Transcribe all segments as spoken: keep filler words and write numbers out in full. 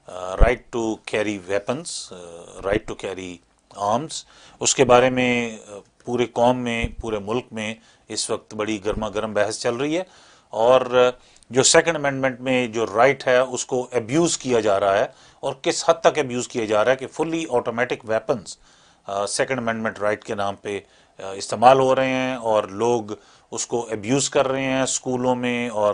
Right to carry weapons, right to carry arms, اس کے بارے میں پورے قوم میں، پورے ملک میں اس وقت بڑی گرما گرم بحث چل رہی ہے، اور جو سیکنڈ امینڈمنٹ میں جو رائٹ ہے اس کو ایبیوز کیا جا رہا ہے، اور کس حد تک ایبیوز کیا جا رہا ہے کہ fully automatic weapons second amendment right کے نام پہ استعمال ہو رہے ہیں، اور لوگ اس کو ایبیوز کر رہے ہیں اسکولوں میں، اور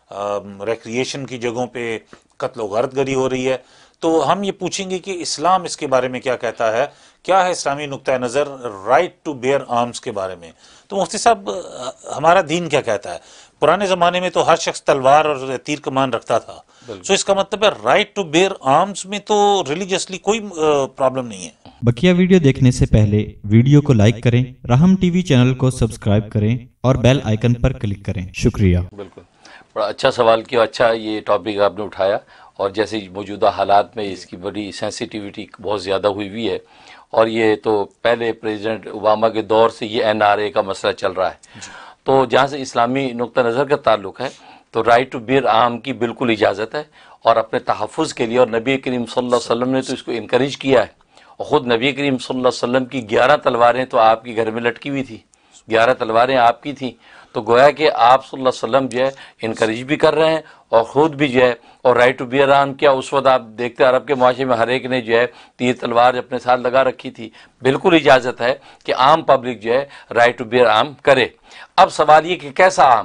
ریکریشن کی جگہوں پہ قتل و غارت گری ہو رہی ہے۔ تو ہم یہ پوچھیں گے کہ اسلام اس کے بارے میں کیا کہتا ہے، کیا ہے اسلامی نقطہ نظر رائٹ ٹو بیئر آرمز کے بارے میں۔ تو مفتی صاحب، ہمارا دین کیا کہتا ہے؟ پرانے زمانے میں تو ہر شخص تلوار اور تیر کمان رکھتا تھا، سو اس کا مطلب ہے رائٹ ٹو بیئر آرمز میں تو ریلیجیسلی کوئی پرابلم نہیں ہے۔ بقیہ ویڈیو دیکھنے سے پہلے ویڈیو کو لائک کریں، راہم ٹی وی چینل کو سبسکرائب کریں اور بیل آئیکن پر کلک کریں۔ شکریہ۔ بالکل، بڑا اچھا سوال کیا، اچھا یہ ٹاپک آپ نے اٹھایا، اور جیسے موجودہ حالات میں اس کی بڑی سینسیٹیوٹی بہت زیادہ ہوئی ہوئی ہے، اور یہ تو پہلے پریزیڈنٹ اوباما کے دور سے یہ این آر اے کا مسئلہ چل رہا ہے۔ تو جہاں سے اسلامی نقطہ نظر کا تعلق ہے تو رائٹ ٹو بیئر آرم کی بالکل اجازت ہے، اور اپنے تحفظ کے لیے، اور نبی کریم صلی اللہ علیہ وسلم نے تو اس کو انکریج کیا ہے، اور خود نبی کریم صلی اللہ علیہ وسلم کی گیارہ تلواریں تو آپ کی گھر میں لٹکی ہوئی تھی، گیارہ تلواریں آپ کی تھیں، تو گویا کہ آپ صلی اللہ علیہ وسلم جو ہے انکریج بھی کر رہے ہیں، اور خود بھی جو ہے، اور رائٹ ٹو بیئر آرم کیا اس وقت آپ دیکھتے عرب کے معاشرے میں ہر ایک نے جو ہے تیر تلوار اپنے ساتھ لگا رکھی تھی۔ بالکل اجازت ہے کہ عام پبلک جو ہے رائٹ ٹو بیئر آرم کرے۔ اب سوال یہ کہ کیسا عام،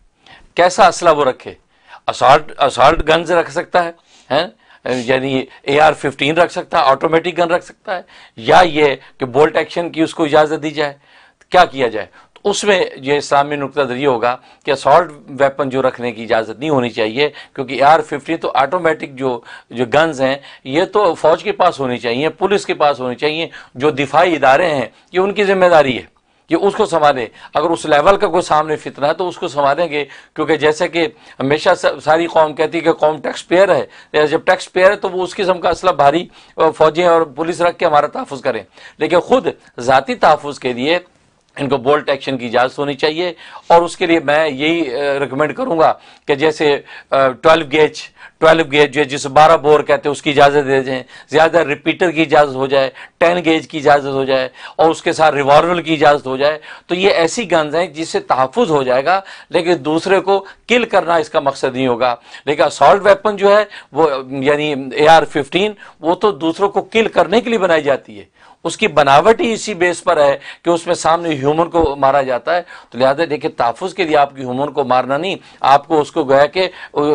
کیسا اسلحہ وہ رکھے؟ اسالٹ اسالٹ گنز رکھ سکتا ہے، یعنی اے آر ففٹین رکھ سکتا ہے، آٹومیٹک گن رکھ سکتا ہے، یا یہ کہ بولٹ ایکشن کی اس کو اجازت دی جائے، کیا کیا جائے؟ تو اس میں یہ اسلامی نقطہ نظر یہ ہوگا کہ اسالٹ ویپن جو رکھنے کی اجازت نہیں ہونی چاہیے، کیونکہ اے آر ففٹین تو آٹومیٹک جو جو گنز ہیں یہ تو فوج کے پاس ہونی چاہیے، پولیس کے پاس ہونی چاہیے، جو دفاعی ادارے ہیں یہ ان کی ذمہ داری ہے، یہ اس کو سنبھالے۔ اگر اس لیول کا کوئی سامنے فتنہ ہے تو اس کو سنبھالیں گے، کیونکہ جیسے کہ ہمیشہ ساری قوم کہتی ہے کہ قوم ٹیکس پیئر ہے، جب ٹیکس پیئر ہے تو وہ اس قسم کا اسلحہ بھاری فوجیں اور پولیس رکھ کے ہمارا تحفظ کریں، لیکن خود ذاتی تحفظ کے لیے ان کو بولٹ ایکشن کی اجازت ہونی چاہیے۔ اور اس کے لیے میں یہی ریکمینڈ کروں گا کہ جیسے ٹویلو گیج ٹویلو گیج جو ہے جسے بارہ بور کہتے ہیں اس کی اجازت دے دیں، زیادہ ریپیٹر کی اجازت ہو جائے، ٹین گیج کی اجازت ہو جائے، اور اس کے ساتھ ریوالور کی اجازت ہو جائے، تو یہ ایسی گنز ہیں جس سے تحفظ ہو جائے گا، لیکن دوسرے کو کل کرنا اس کا مقصد نہیں ہوگا۔ لیکن اسالٹ ویپن جو ہے وہ یعنی اے آر ففٹین وہ تو دوسروں کو کل کرنے کے لیے بنائی جاتی ہے، اس کی بناوٹ ہی اسی بیس پر ہے کہ اس میں سامنے ہیومن کو مارا جاتا ہے، تو لہذا دیکھیں تحفظ کے لیے آپ کی ہیومن کو مارنا نہیں، آپ کو اس کو گویا کہ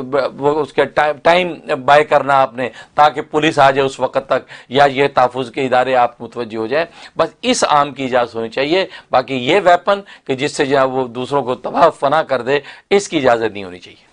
اس کے ٹائم بائی کرنا آپ نے، تاکہ پولیس آ جائے اس وقت تک، یا یہ تحفظ کے ادارے آپ متوجہ ہو جائے، بس اس عام کی اجازت ہونی چاہیے۔ باقی یہ ویپن کہ جس سے جو ہے وہ دوسروں کو تباہ فنا کر دے، اس کی اجازت نہیں ہونی چاہیے۔